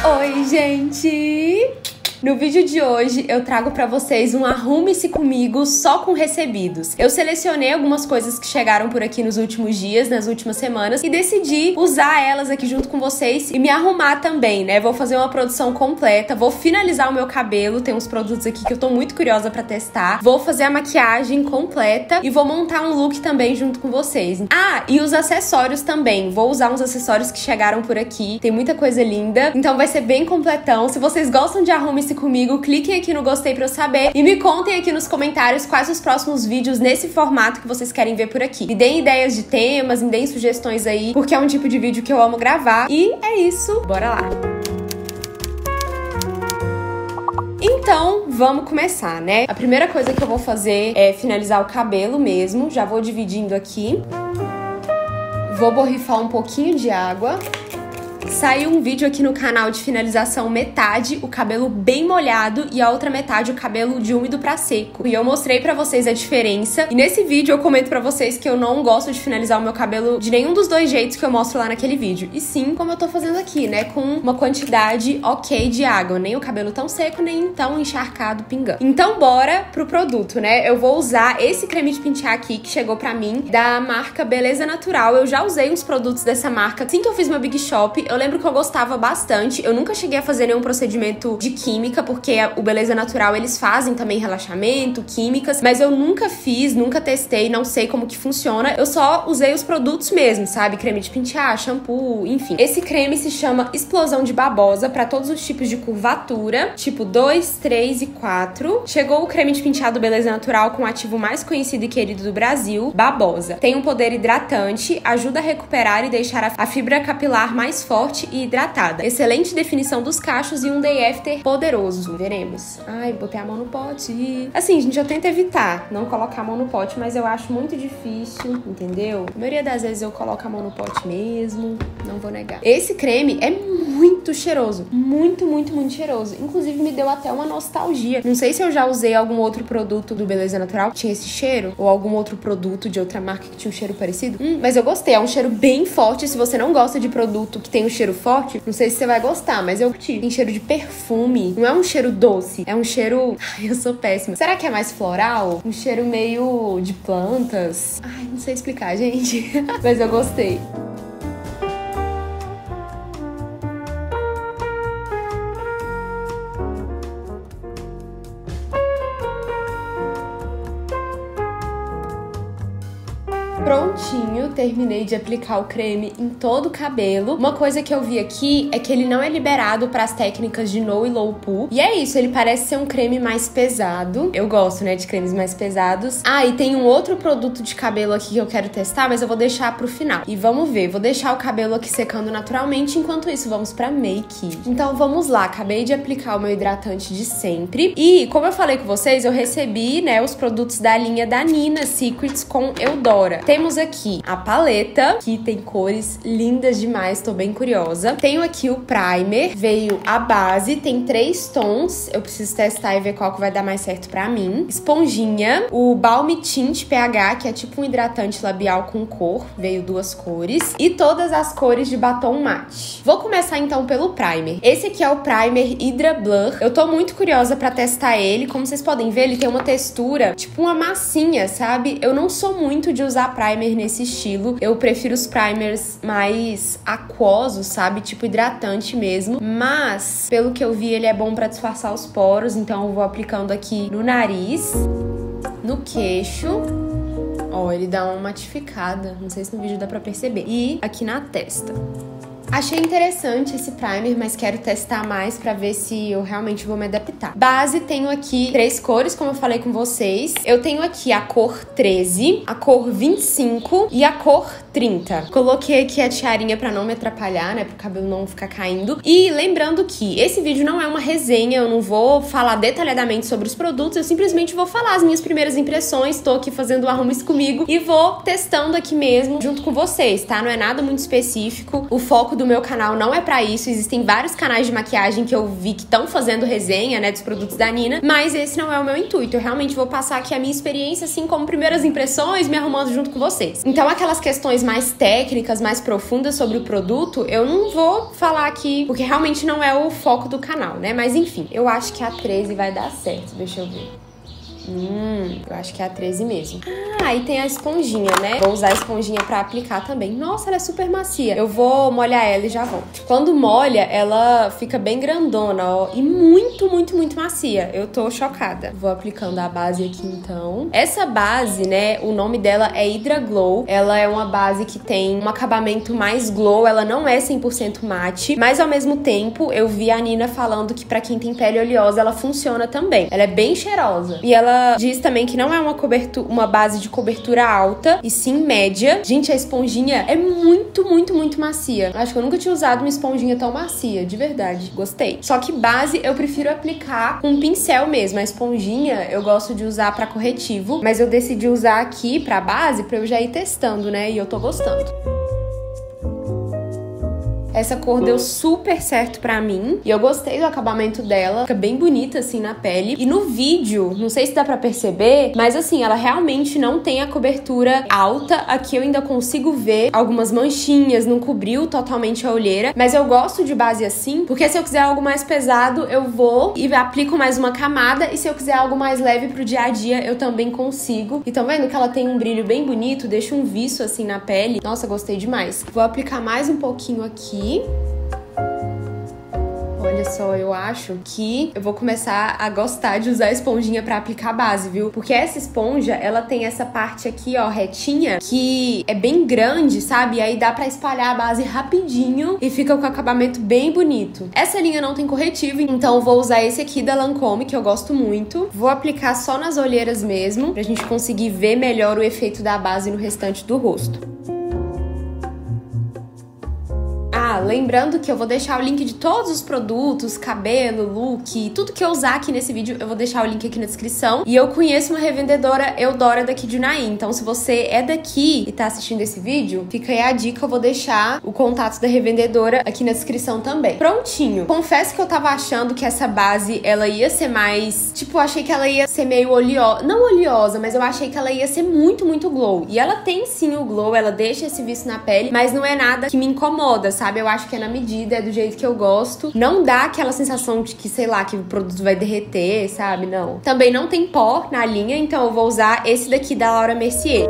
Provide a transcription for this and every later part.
Oi, gente! No vídeo de hoje eu trago pra vocês um arrume-se comigo só com recebidos. Eu selecionei algumas coisas que chegaram por aqui nos últimos dias, nas últimas semanas, e decidi usar elas aqui junto com vocês e me arrumar também, né? Vou fazer uma produção completa, vou finalizar o meu cabelo, tem uns produtos aqui que eu tô muito curiosa pra testar, vou fazer a maquiagem completa e vou montar um look também junto com vocês. Ah, e os acessórios também, vou usar uns acessórios que chegaram por aqui, tem muita coisa linda, então vai ser bem completão. Se vocês gostam de arrume-se comigo, cliquem aqui no gostei pra eu saber e me contem aqui nos comentários quais os próximos vídeos nesse formato que vocês querem ver por aqui. Me deem ideias de temas, me deem sugestões aí, porque é um tipo de vídeo que eu amo gravar. E é isso, bora lá! Então, vamos começar, né? A primeira coisa que eu vou fazer é finalizar o cabelo mesmo, já vou dividindo aqui. Vou borrifar um pouquinho de água. Saiu um vídeo aqui no canal de finalização metade o cabelo bem molhado e a outra metade o cabelo de úmido pra seco. E eu mostrei pra vocês a diferença. E nesse vídeo eu comento pra vocês que eu não gosto de finalizar o meu cabelo de nenhum dos dois jeitos que eu mostro lá naquele vídeo. E sim, como eu tô fazendo aqui, né? Com uma quantidade ok de água. Nem o cabelo tão seco, nem tão encharcado, pingando. Então bora pro produto, né? Eu vou usar esse creme de pentear aqui que chegou pra mim, da marca Beleza Natural. Eu já usei uns produtos dessa marca assim que eu fiz meu Big Shop. Eu lembro que eu gostava bastante. Eu nunca cheguei a fazer nenhum procedimento de química, porque o Beleza Natural, eles fazem também relaxamento, químicas, mas eu nunca fiz, nunca testei, não sei como que funciona. Eu só usei os produtos mesmo, sabe? Creme de pentear, shampoo, enfim. Esse creme se chama Explosão de Babosa, pra todos os tipos de curvatura, tipo 2, 3 e 4. Chegou o creme de pentear do Beleza Natural com o ativo mais conhecido e querido do Brasil, Babosa. Tem um poder hidratante, ajuda a recuperar e deixar a fibra capilar mais forte e hidratada. Excelente definição dos cachos e um day after poderoso. Veremos. Ai, botei a mão no pote. Assim, gente, eu tento evitar não colocar a mão no pote, mas eu acho muito difícil, entendeu? A maioria das vezes eu coloco a mão no pote mesmo, não vou negar. Esse creme é muito cheiroso. Muito, muito, muito cheiroso. Inclusive, me deu até uma nostalgia. Não sei se eu já usei algum outro produto do Beleza Natural que tinha esse cheiro, ou algum outro produto de outra marca que tinha um cheiro parecido. Mas eu gostei. É um cheiro bem forte. Se você não gosta de produto que tem um cheiro forte, não sei se você vai gostar, mas eu curti. Tem cheiro de perfume. Não é um cheiro doce. É um cheiro... Ai, eu sou péssima. Será que é mais floral? Um cheiro meio de plantas? Ai, não sei explicar, gente. Mas eu gostei. Prontinho, terminei de aplicar o creme em todo o cabelo. Uma coisa que eu vi aqui é que ele não é liberado para as técnicas de no e low poo. E é isso, ele parece ser um creme mais pesado. Eu gosto, né, de cremes mais pesados. Ah, e tem um outro produto de cabelo aqui que eu quero testar, mas eu vou deixar pro final. E vamos ver, vou deixar o cabelo aqui secando naturalmente, enquanto isso vamos pra make. Então vamos lá, acabei de aplicar o meu hidratante de sempre. E, como eu falei com vocês, eu recebi, né, os produtos da linha da Nina Secrets com Eudora. Temos aqui a paleta, que tem cores lindas demais, tô bem curiosa. Tenho aqui o primer, veio a base, tem 3 tons, eu preciso testar e ver qual que vai dar mais certo pra mim. Esponjinha, o Balm Tint PH, que é tipo um hidratante labial com cor, veio 2 cores. E todas as cores de batom mate. Vou começar então pelo primer. Esse aqui é o primer Hydra Blur. Eu tô muito curiosa pra testar ele. Como vocês podem ver, ele tem uma textura, tipo uma massinha, sabe? Eu não sou muito de usar primer nesse estilo. Eu prefiro os primers mais aquosos, sabe? Tipo hidratante mesmo. Mas, pelo que eu vi, ele é bom pra disfarçar os poros. Então eu vou aplicando aqui no nariz, no queixo. Ó, ele dá uma matificada. Não sei se no vídeo dá pra perceber. E aqui na testa. Achei interessante esse primer, mas quero testar mais pra ver se eu realmente vou me adaptar. Base, tenho aqui 3 cores, como eu falei com vocês. Eu tenho aqui a cor 13, a cor 25 e a cor 30. Coloquei aqui a tiarinha pra não me atrapalhar, né, pro cabelo não ficar caindo. E lembrando que esse vídeo não é uma resenha, eu não vou falar detalhadamente sobre os produtos, eu simplesmente vou falar as minhas primeiras impressões, tô aqui fazendo o arrume-se comigo e vou testando aqui mesmo, junto com vocês, tá? Não é nada muito específico. O foco do do meu canal não é pra isso. Existem vários canais de maquiagem que eu vi que estão fazendo resenha, né, dos produtos da Nina, mas esse não é o meu intuito. Eu realmente vou passar aqui a minha experiência, assim, como primeiras impressões, me arrumando junto com vocês. Então, aquelas questões mais técnicas, mais profundas sobre o produto, eu não vou falar aqui, porque realmente não é o foco do canal, né? Mas enfim, eu acho que a 13 vai dar certo. Deixa eu ver. Eu acho que é a 13 mesmo. Ah, aí tem a esponjinha, né? Vou usar a esponjinha pra aplicar também. Nossa, ela é super macia. Eu vou molhar ela e já volto. Quando molha, ela fica bem grandona, ó. E muito, muito, muito macia. Eu tô chocada. Vou aplicando a base aqui, então. Essa base, né? O nome dela é Hydra Glow. Ela é uma base que tem um acabamento mais glow. Ela não é 100% mate. Mas, ao mesmo tempo, eu vi a Nina falando que pra quem tem pele oleosa, ela funciona também. Ela é bem cheirosa. E ela diz também que não é uma base de cobertura alta, e sim média. Gente, a esponjinha é muito, muito, muito macia. Acho que eu nunca tinha usado uma esponjinha tão macia, de verdade. Gostei. Só que base eu prefiro aplicar com um pincel mesmo. A esponjinha eu gosto de usar pra corretivo, mas eu decidi usar aqui pra base pra eu já ir testando, né? E eu tô gostando. Essa cor deu super certo pra mim. E eu gostei do acabamento dela. Fica bem bonita, assim, na pele. E no vídeo, não sei se dá pra perceber, mas assim, ela realmente não tem a cobertura alta. Aqui eu ainda consigo ver algumas manchinhas, não cobriu totalmente a olheira. Mas eu gosto de base assim, porque se eu quiser algo mais pesado, eu vou e aplico mais uma camada. E se eu quiser algo mais leve pro dia a dia, eu também consigo. E tão vendo que ela tem um brilho bem bonito, deixa um viço assim na pele. Nossa, gostei demais. Vou aplicar mais um pouquinho aqui. Olha só, eu acho que eu vou começar a gostar de usar a esponjinha pra aplicar a base, viu? Porque essa esponja, ela tem essa parte aqui, ó, retinha, que é bem grande, sabe? E aí dá pra espalhar a base rapidinho e fica com o acabamento bem bonito. Essa linha não tem corretivo, então eu vou usar esse aqui da Lancôme, que eu gosto muito. Vou aplicar só nas olheiras mesmo, pra gente conseguir ver melhor o efeito da base no restante do rosto. Lembrando que eu vou deixar o link de todos os produtos, cabelo, look, tudo que eu usar aqui nesse vídeo, eu vou deixar o link aqui na descrição. E eu conheço uma revendedora Eudora daqui de Unai, então se você é daqui e tá assistindo esse vídeo, fica aí a dica, eu vou deixar o contato da revendedora aqui na descrição também. Prontinho. Confesso que eu tava achando que essa base, ela ia ser mais... Tipo, eu achei que ela ia ser meio oleosa. Não oleosa, mas eu achei que ela ia ser muito, muito glow. E ela tem sim o glow, ela deixa esse viço na pele, mas não é nada que me incomoda, sabe? Eu acho que é na medida, é do jeito que eu gosto. Não dá aquela sensação de que, sei lá, que o produto vai derreter, sabe? Não. Também não tem pó na linha, então eu vou usar esse daqui da Laura Mercier.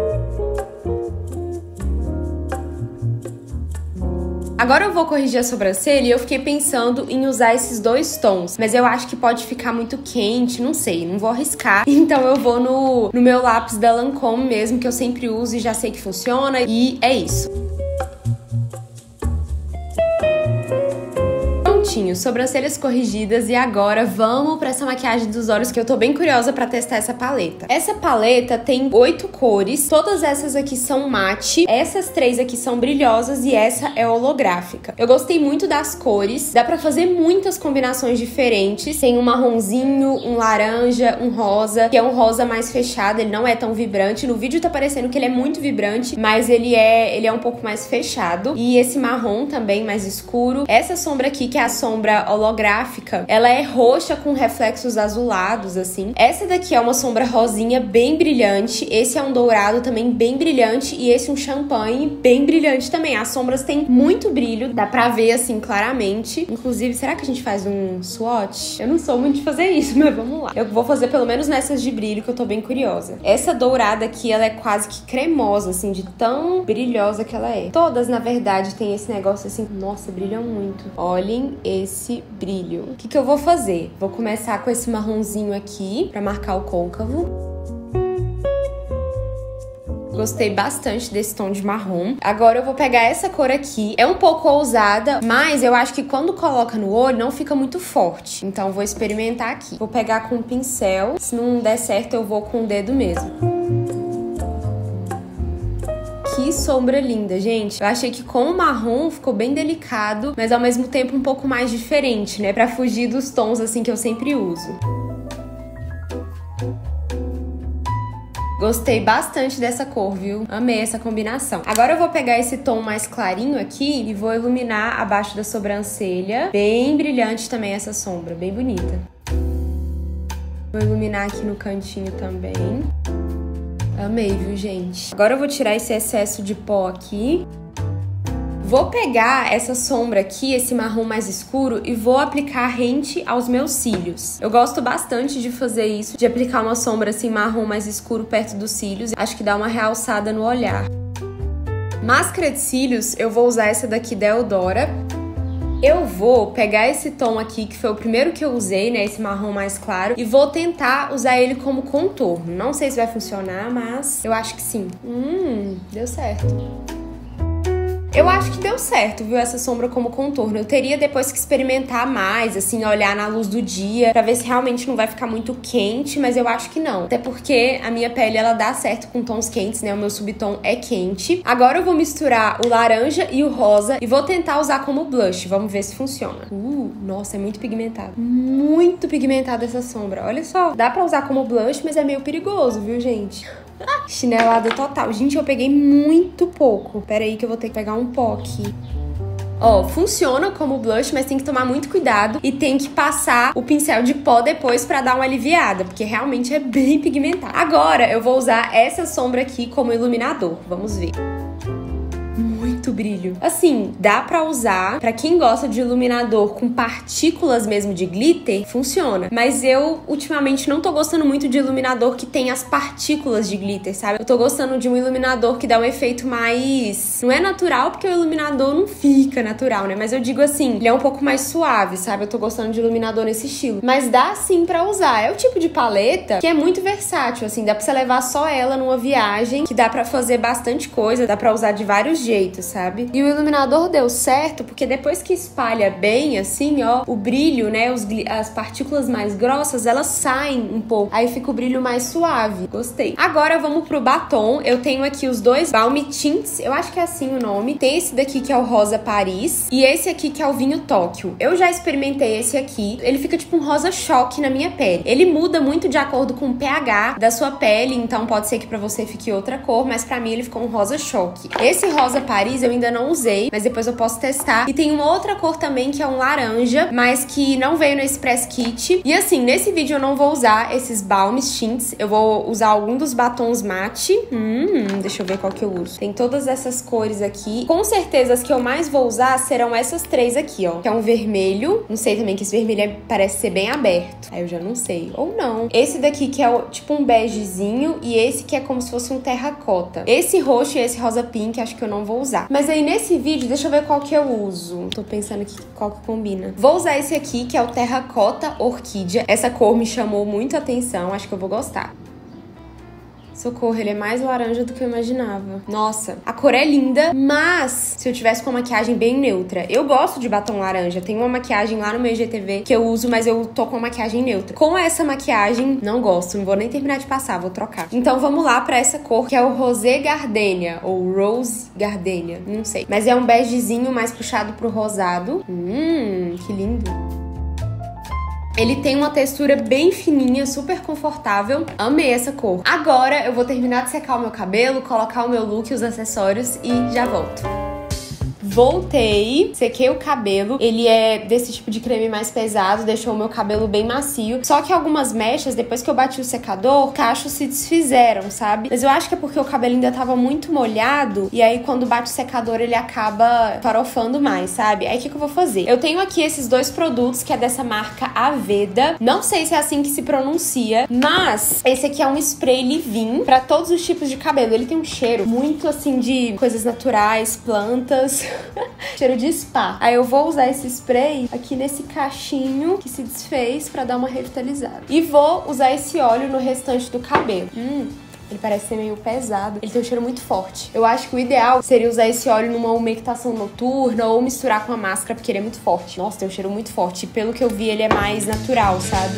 Agora eu vou corrigir a sobrancelha e eu fiquei pensando em usar esses dois tons. Mas eu acho que pode ficar muito quente, não sei, não vou arriscar. Então eu vou no meu lápis da Lancôme mesmo, que eu sempre uso e já sei que funciona. E é isso. Sobrancelhas corrigidas e agora vamos pra essa maquiagem dos olhos que eu tô bem curiosa pra testar essa paleta. Essa paleta tem 8 cores, todas essas aqui são mate, essas 3 aqui são brilhosas e essa é holográfica. Eu gostei muito das cores, dá pra fazer muitas combinações diferentes, tem um marronzinho, um laranja, um rosa, que é um rosa mais fechado, ele não é tão vibrante, no vídeo tá parecendo que ele é muito vibrante, mas ele é um pouco mais fechado, e esse marrom também mais escuro. Essa sombra aqui, que é a sombra holográfica, ela é roxa com reflexos azulados, assim. Essa daqui é uma sombra rosinha bem brilhante, esse é um dourado também bem brilhante e esse um champanhe bem brilhante também. As sombras têm muito brilho, dá pra ver assim claramente. Inclusive, será que a gente faz um swatch? Eu não sou muito de fazer isso, mas vamos lá. Eu vou fazer pelo menos nessas de brilho, que eu tô bem curiosa. Essa dourada aqui, ela é quase que cremosa, assim, de tão brilhosa que ela é. Todas, na verdade, tem esse negócio assim, nossa, brilham muito. Olhem esse brilho. O que eu vou fazer? Vou começar com esse marronzinho aqui pra marcar o côncavo. Gostei bastante desse tom de marrom. Agora eu vou pegar essa cor aqui. É um pouco ousada, mas eu acho que quando coloca no olho não fica muito forte. Então vou experimentar aqui. Vou pegar com um pincel. Se não der certo eu vou com o dedo mesmo. Que sombra linda, gente. Eu achei que com o marrom ficou bem delicado, mas ao mesmo tempo um pouco mais diferente, né? Pra fugir dos tons assim que eu sempre uso. Gostei bastante dessa cor, viu? Amei essa combinação. Agora eu vou pegar esse tom mais clarinho aqui e vou iluminar abaixo da sobrancelha. Bem brilhante também essa sombra, bem bonita. Vou iluminar aqui no cantinho também. Amei, viu, gente? Agora eu vou tirar esse excesso de pó aqui. Vou pegar essa sombra aqui, esse marrom mais escuro, e vou aplicar rente aos meus cílios. Eu gosto bastante de fazer isso, de aplicar uma sombra assim marrom mais escuro perto dos cílios. Acho que dá uma realçada no olhar. Máscara de cílios, eu vou usar essa daqui da Eudora. Eu vou pegar esse tom aqui, que foi o primeiro que eu usei, né, esse marrom mais claro, e vou tentar usar ele como contorno. Não sei se vai funcionar, mas eu acho que sim. Deu certo. Eu acho que deu certo, viu, essa sombra como contorno. Eu teria depois que experimentar mais, assim, olhar na luz do dia, pra ver se realmente não vai ficar muito quente, mas eu acho que não. Até porque a minha pele, ela dá certo com tons quentes, né, o meu subtom é quente. Agora eu vou misturar o laranja e o rosa e vou tentar usar como blush. Vamos ver se funciona. Nossa, é muito pigmentado. Muito pigmentada essa sombra, olha só. Dá pra usar como blush, mas é meio perigoso, viu, gente? Chinelada total. Gente, eu peguei muito pouco. Pera aí que eu vou ter que pegar um pó aqui. Ó, funciona como blush, mas tem que tomar muito cuidado e tem que passar o pincel de pó depois pra dar uma aliviada, porque realmente é bem pigmentado. Agora eu vou usar essa sombra aqui como iluminador. Vamos ver. Muito brilho. Assim, dá pra usar, pra quem gosta de iluminador com partículas mesmo de glitter, funciona. Mas eu, ultimamente, não tô gostando muito de iluminador que tem as partículas de glitter, sabe? Eu tô gostando de um iluminador que dá um efeito mais... Não é natural, porque o iluminador não fica natural, né? Mas eu digo assim, ele é um pouco mais suave, sabe? Eu tô gostando de iluminador nesse estilo. Mas dá sim pra usar. É o tipo de paleta que é muito versátil, assim. Dá pra você levar só ela numa viagem, que dá pra fazer bastante coisa, dá pra usar de vários jeitos, sabe? E o iluminador deu certo, porque depois que espalha bem, assim, ó, o brilho, né, as partículas mais grossas, elas saem um pouco. Aí fica o brilho mais suave. Gostei. Agora vamos pro batom. Eu tenho aqui os dois Balm Tints, eu acho que é assim o nome. Tem esse daqui que é o Rosa Paris e esse aqui que é o Vinho Tóquio. Eu já experimentei esse aqui. Ele fica tipo um rosa choque na minha pele. Ele muda muito de acordo com o pH da sua pele, então pode ser que pra você fique outra cor, mas pra mim ele ficou um rosa choque. Esse Rosa Paris eu ainda não usei, mas depois eu posso testar. E tem uma outra cor também que é um laranja, mas que não veio nesse press kit. E assim, nesse vídeo eu não vou usar esses Balm Tints, eu vou usar algum dos batons mate. Deixa eu ver qual que eu uso. Tem todas essas cores aqui. Com certeza as que eu mais vou usar serão essas três aqui, ó. Que é um vermelho. Não sei também que esse vermelho parece ser bem aberto. Aí eu já não sei. Ou não. Esse daqui que é tipo um begezinho e esse que é como se fosse um terracota. Esse roxo e esse rosa pink acho que eu não vou usar. Mas aí nesse vídeo, deixa eu ver qual que eu uso. Tô pensando aqui qual que combina. Vou usar esse aqui, que é o Terracota Orquídea. Essa cor me chamou muito a atenção, acho que eu vou gostar. Socorro, ele é mais laranja do que eu imaginava. Nossa, a cor é linda, mas se eu tivesse com uma maquiagem bem neutra. Eu gosto de batom laranja. Tem uma maquiagem lá no meu IGTV que eu uso, mas eu tô com uma maquiagem neutra. Com essa maquiagem, não gosto. Não vou nem terminar de passar, vou trocar. Então vamos lá pra essa cor, que é o Rosé Gardenia, ou Rose Gardenia, não sei. Mas é um begezinho mais puxado pro rosado. Que lindo. Ele tem uma textura bem fininha, super confortável. Amei essa cor. Agora eu vou terminar de secar o meu cabelo, colocar o meu look e os acessórios e já volto. Voltei, sequei o cabelo. Ele é desse tipo de creme mais pesado, deixou o meu cabelo bem macio. Só que algumas mechas, depois que eu bati o secador, cachos se desfizeram, sabe? Mas eu acho que é porque o cabelo ainda tava muito molhado e aí quando bate o secador ele acaba farofando mais, sabe? Aí o que eu vou fazer? Eu tenho aqui esses dois produtos que é dessa marca Aveda. Não sei se é assim que se pronuncia, mas esse aqui é um spray leave-in pra todos os tipos de cabelo. Ele tem um cheiro muito assim de coisas naturais, plantas. Cheiro de spa. Aí eu vou usar esse spray aqui nesse cachinho que se desfez pra dar uma revitalizada. E vou usar esse óleo no restante do cabelo. Ele parece ser meio pesado. Ele tem um cheiro muito forte. Eu acho que o ideal seria usar esse óleo numa umectação noturna ou misturar com a máscara, porque ele é muito forte. Nossa, tem um cheiro muito forte. E pelo que eu vi, ele é mais natural, sabe?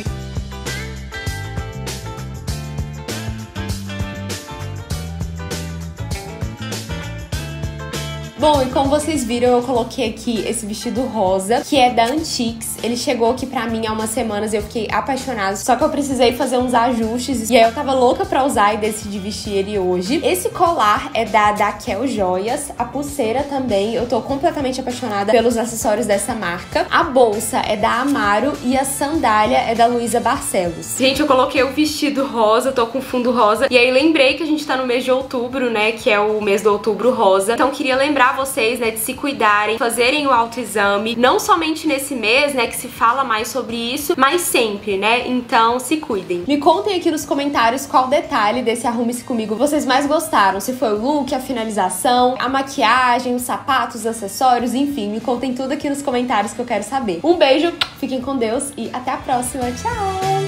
Bom, e como vocês viram, eu coloquei aqui esse vestido rosa, que é da Antiques. Ele chegou aqui pra mim há umas semanas e eu fiquei apaixonada, só que eu precisei fazer uns ajustes, e aí eu tava louca pra usar e decidi vestir ele hoje. Esse colar é da Daquel Joias, a pulseira também, eu tô completamente apaixonada pelos acessórios dessa marca. A bolsa é da Amaro e a sandália é da Luísa Barcelos. Gente, eu coloquei o vestido rosa, tô com fundo rosa, e aí lembrei que a gente tá no mês de outubro, né, que é o mês do outubro rosa. Então queria lembrar vocês, né, de se cuidarem, fazerem o autoexame, não somente nesse mês, né, que se fala mais sobre isso, mas sempre, né? Então se cuidem. Me contem aqui nos comentários qual detalhe desse Arrume-se Comigo vocês mais gostaram. Se foi o look, a finalização, a maquiagem, os sapatos, os acessórios, enfim, me contem tudo aqui nos comentários que eu quero saber. Um beijo, fiquem com Deus e até a próxima. Tchau!